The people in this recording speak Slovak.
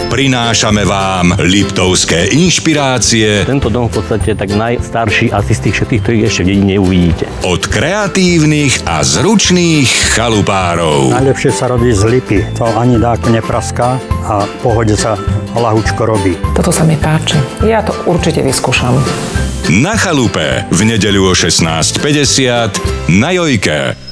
prinášame vám liptovské inšpirácie Tento dom v podstate je tak najstarší asi z tých všetkých, ktorých ešte v dedine uvidíte. od kreatívnych a zručných chalupárov. Najlepšie sa robí z lipy. To ani dáko nepraská a v pohode sa ľahučko robí. Toto sa mi páči. Ja to určite vyskúšam. Na chalupe v nedeľu o 16:50 na Jojke.